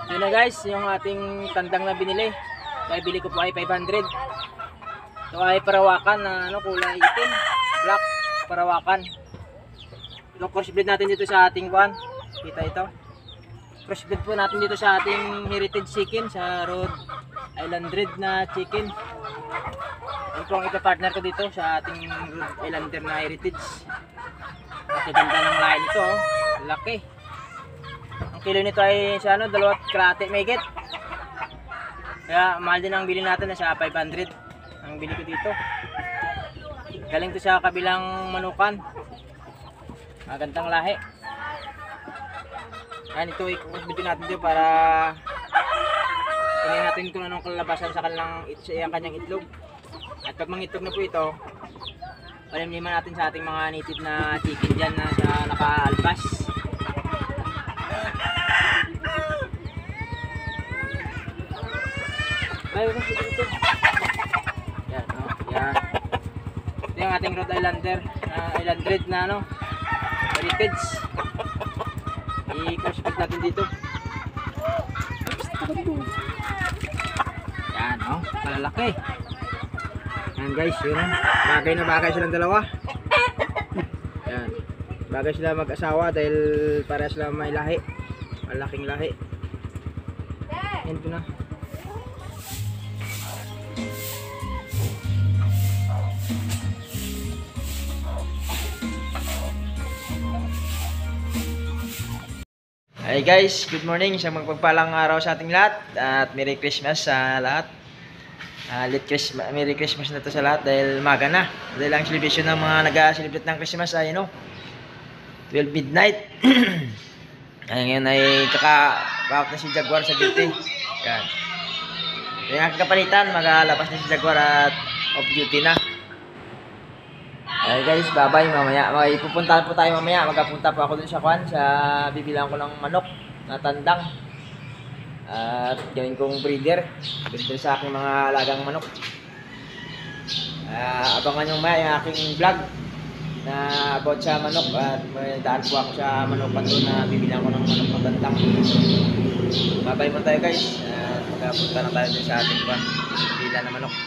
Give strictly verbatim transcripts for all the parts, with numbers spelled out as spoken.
Yun na guys, yung ating tandang na binili. Kaya bili ko po ay five hundred. Ito ay parawakan na ano, kulay itim, black parawakan. Ito crossbreed natin dito sa ating kuan. Kita ito. Crossbreed po natin dito sa ating heritage chicken, sa Rhode Islander na chicken. Ito po ang ipa-partner ko dito sa ating Rhode Islander na heritage. At ganda ng lahi nito, oh. Laki. Ang kilo nito ay sa ano, dalawat krate megit. Kaya mahal din ang bili natin na sa five hundred. Ang bili ko dito. Galing to sa kabilang manukan. Magandang lahi. Yan, ito i-crossbreed natin dito para tingnan natin kung anong kalabasan sa kanilang sa kanyang itlog. At pag mangitlog na po ito, palimliman natin sa ating mga native na chicken dyan na sa nakaalbas. Yan, oh, yan. Ito yung ating Rhode Islander, uh, Islander na ano, heritage. I-crossbreed natin dito. Yan, oh, malalaki. Yan guys, yun. Bagay na bagay silang dalawa. Yan. Bagay sila mag-asawa dahil para sila may lahi. Malaking lahi. Yan po na. Hi guys, good morning. Isang magpagpalang araw sa ating lahat. At Merry Christmas sa lahat. Uh, late Christmas, Merry Christmas na to sa lahat dahil maga na. Dahil ang celebration ng mga nag-celebrate ng Christmas ay, you know, twelve midnight. Ay, ngayon ay kaka-out na si Jaguar sa duty. Yan. Yung aking kapalitan, mag-alabas na si Jaguar at off duty na. Ay guys, bye-bye mamaya. May pupuntahan po tayo mamaya. Magkapunta po ako dun sa kwan, sa bibilang ko ng manok na tandang. At gawin kong breeder. Breeder sa aking mga alagang manok. Uh, abangan nyo maya yung aking vlog na about sa manok. At may daan po ako sa manokan doon na bibilang ko ng manok na tandang. Bye-bye po tayo guys. At magkapunta na tayo dun sa ating kwan, bila na manok.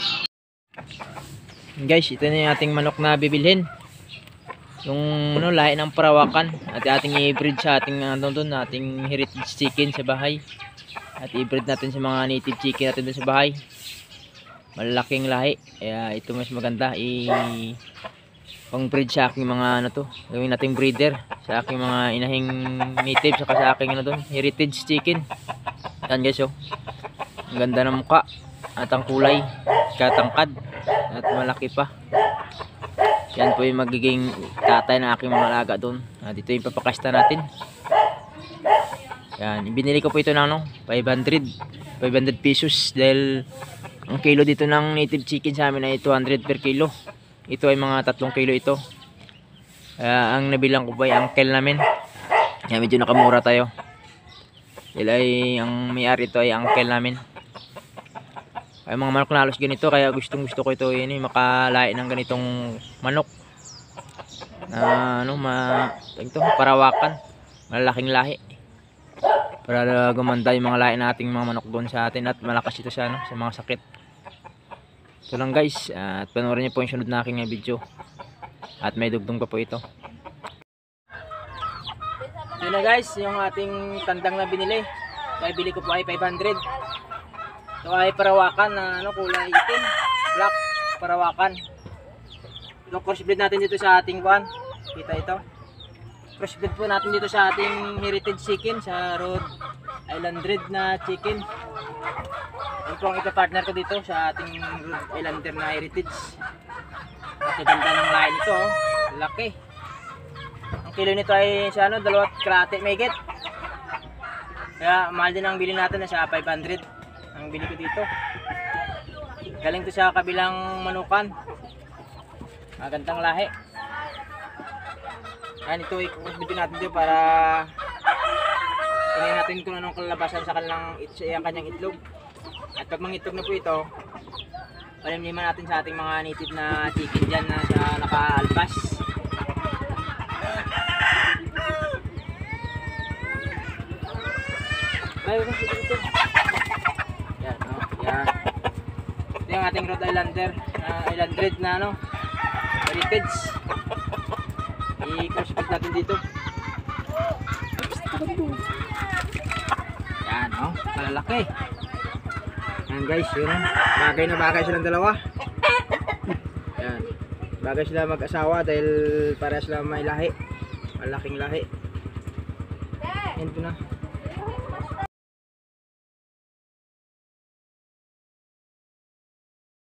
Guys, ito na yung ating manok na bibilhin. Yung ano, lahi ng parawakan. At ating i-breed sa ating ano doon, ating heritage chicken sa bahay. At i-breed natin sa mga native chicken natin doon sa bahay. Malalaking lahi. Kaya ito mas maganda i pang-breed sa aking mga ano to. Gawin nating breeder sa aking mga inahing native saka sa aking ano doon, heritage chicken. Yan guys, oh. Ang ganda ng mukha at ang kulay, katangkad at malaki pa. Yan po yung magiging tatay ng aking mga alaga doon. At ito yung papakasta natin. Yan, binili ko po ito ng ano, five hundred pesos dahil ang kilo dito ng native chicken sa amin ay two hundred per kilo. Ito ay mga tatlong kilo ito. Kaya ang nabilang ko po ay uncle namin. Kaya medyo nakamura tayo. Dahil ay ang may-ari ito ay uncle namin. Ay mga manok na halos ganito, kaya gustong gusto ko ito yun, eh, makalain ng ganitong manok na ano, ma, ito, parawakan, malalaking lahi para gumanda yung mga lahi nating mga manok doon sa atin at malakas ito sa, ano, sa mga sakit. Ito lang guys, at panoorin niyo po yung sunod na aking video at may dugtong pa po ito. Yun na guys, yung ating tandang na binili. Kaya bili ko po ay five hundred. Ito ay parawakan na ano, kulay itim, black parawakan. Ito crossbreed natin dito sa ating kuan. Kita ito. Crossbreed po natin dito sa ating heritage chicken, sa Rhode Islander na chicken. Ito po ang ipa-partner ko dito sa ating Rhode Islander na heritage. At ganda ng lahi nito, oh. Laki. Ang kilo nito ay sa ano, dalawat krate megit. Kaya mahal din ang bili natin na sa five hundred. Ang bili ko dito. Galing to sa kabilang manukan. Magandang lahi. Yan, ito i-crossbreed natin dito para tingnan natin kung anong kalabasan sa kanilang sa kanyang itlog. At pag mangitlog na po ito, palimliman natin sa ating mga native na chicken dyan na sa nakaalbas. Bye Ay, kasi dito. Yan, oh, yan. Ito yung ating Rhode Islander, uh, Island Red na ano, heritage. I-crossfit natin dito. Yan, oh, malalaki. Yan guys, yun oh. Bagay na bagay silang dalawa. Yan. Bagay sila mag-asawa dahil para sila may lahi. Malaking lahi. Yan po na.